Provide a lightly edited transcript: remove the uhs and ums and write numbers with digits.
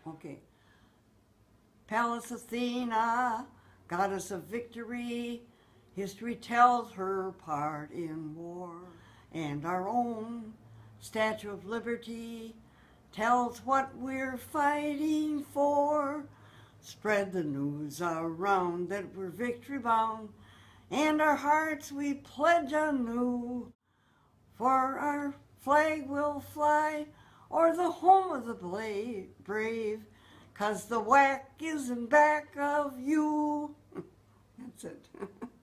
Okay. Pallas Athena, goddess of victory, history tells her part in war. And our own Statue of Liberty tells what we're fighting for. Spread the news around that we're victory bound, and our hearts we pledge anew. For our flag will fly o'er the home of the brave, 'cause the whack is in back of you. That's it.